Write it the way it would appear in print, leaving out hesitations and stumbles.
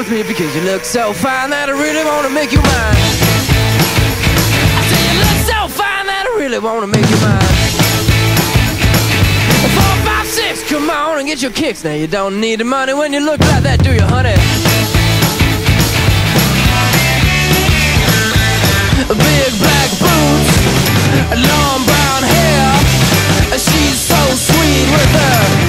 me because you look so fine that I really wanna make you mine. I say you look so fine that I really wanna make you mine. 4, 5, 6, come on and get your kicks. Now you don't need the money when you look like that, do you, honey? Big black boots, long brown hair. She's so sweet with her